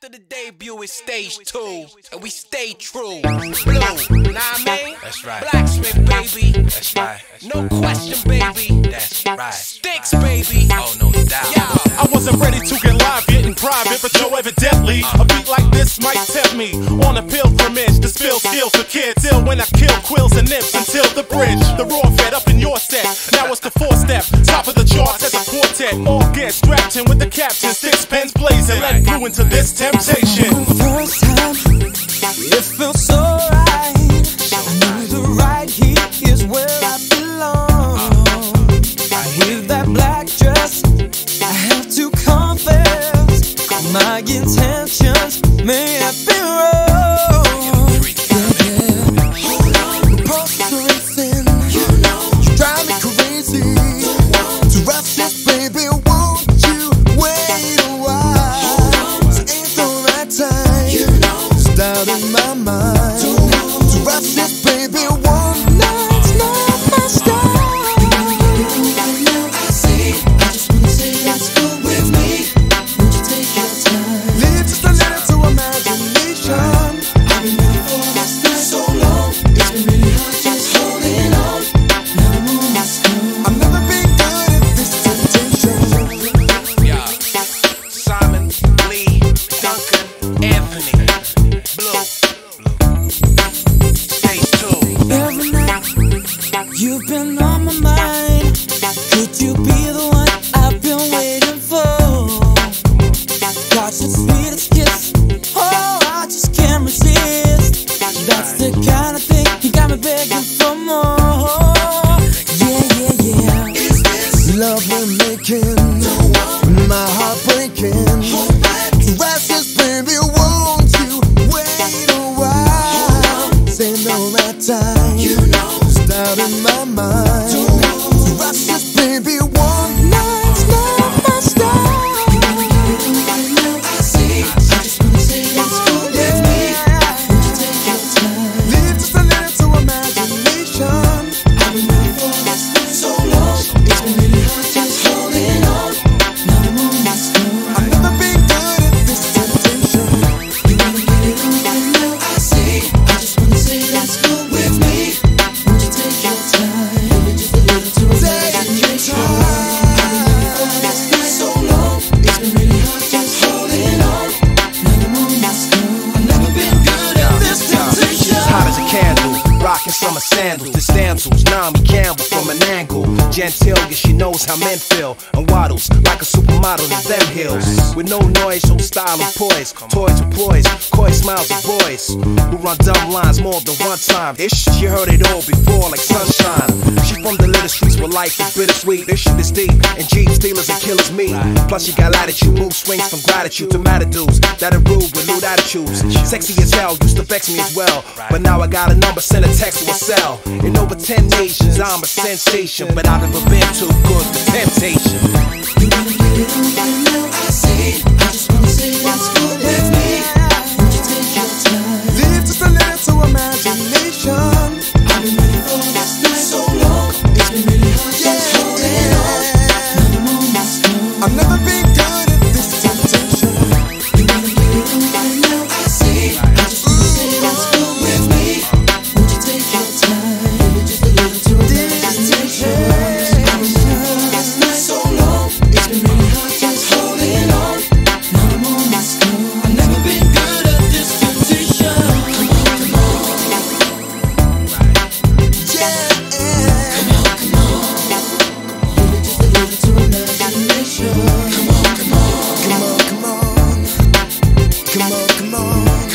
After the debut, it's stage 2, and we stay true. Blue, nah I mean? That's right. Blacksmith, baby. That's right. No question, baby. That's right. Sticks, baby. Oh, no doubt. Yeah. I wasn't ready to get live, getting private, but yo, evidently a beat like this might tempt me on a pilgrimage to spill skills for kids. Ill when I kill quills and nymphs until the bridge. The raw fed up in your set. Now it's the 4-step, top of the charts as a quartet. All get strapped in with the captain, six pens blazing. Let blue into this temptation. First time, it felt so right. I knew the right here is where I belong. With that black dress, I have to confess, my intentions may have been wrong. Hold on, the pulse is racing. You drive me crazy. To rush this, baby, won't you wait a while? This ain't the right time. It's doubt in my mind. To rush this, baby, won't not. It's not my style. I see. I just wanna say let's go with me. Won't you take your time? Leave just a little to imagination. I've been waiting for this for so long. It's been really hard just holding on. Now I'm on my skin. I've never been good at this temptation. Yeah. Simon, Lee, Duncan, Anthony, Blue. Stage 2. Every night you've been on my mind. Could you be the one I've been waiting for? Got your sweetest kiss. Oh, I just can't resist. That's the kind of thing you got me begging for more. Yeah. Is this love we're making? My heart breaking. To ask this, baby, won't you wait a while? Say no right time. It's doubt in my mind. To rush this, baby, one night's not my style. I see. I just wanna say let's go with me. Won't you take your time? Leave just a little to imagination. I've been waiting for this for so long. It's been really hard just holding on. Now I'm on my skin. I've never been good at this temptation. You wanna get it on right now? I see. I just wanna say let's go with me. Won't you take your time? Maybe just a little to imagination. I've been waiting for this for so long. It's been really hard just holding on. Now I'm on my skin. I've never been good at this temptation. Hot as a candle, rocking summer sandals. This damsel's Naomi Campbell from an angle. Gentile, yeah, she knows how men feel. And waddles like a supermodel in them hills. With no noise, no style and poise. Toys with poise, coy smiles of boys who run dumb lines more than one time. Ish, she heard it all before like sunshine. She from the little streets where life is bittersweet. This shit is deep, and Jeep stealers and killers meet. Plus she got latitude, move swings from gratitude to matadors that are rude with lewd attitudes. Sexy as hell, used to vex me as well. But now I got a number, send a text to a cell. In over 10 nations, I'm a sensation. But I've never been too good for temptation. You wanna get it on right now? I see. I just wanna say let's go with me. Won't you take your time? Leave just a little to imagination. I've been waiting for this for so long. It's been really hard just holding on. Now I'm on my skin. I've never been good at this temptation. You wanna get it on right now? I see. I just wanna say let's go with me. Won't you take your time? Maybe just a little to imagination. I've been waiting for this for so long. It's been really hard just holding on. Now I'm on my skin. I've never been good at this temptation. Come on. Yeah. Come on. Maybe just a little to imagination. Come on. Come on.